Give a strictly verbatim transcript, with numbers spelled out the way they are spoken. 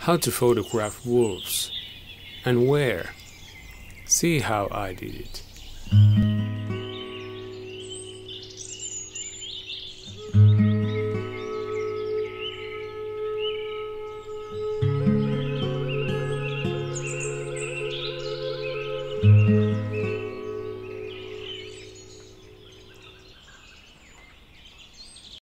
How to photograph wolves. And where? See how I did it.